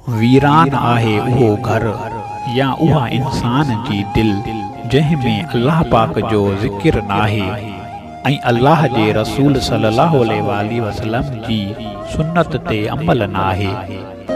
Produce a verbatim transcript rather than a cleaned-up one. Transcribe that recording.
वीरान आहे उहो घर या उहा इंसान जी दिल जंहिंमें अल्लाह पाक जो ज़िक्र नाहे ऐं अल्लाह जे रसूल सल्लल्लाहु अलैहि वसल्लम जी सुन्नत ते अमल नाहे।